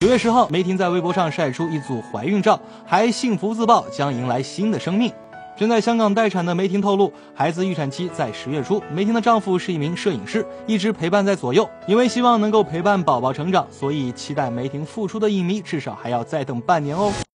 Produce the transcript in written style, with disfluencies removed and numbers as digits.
9月10号，梅婷在微博上晒出一组怀孕照，还幸福自曝将迎来新的生命。正在香港待产的梅婷透露，孩子预产期在10月初。梅婷的丈夫是一名摄影师，一直陪伴在左右。因为希望能够陪伴宝宝成长，所以期待梅婷复出的影迷至少还要再等半年哦。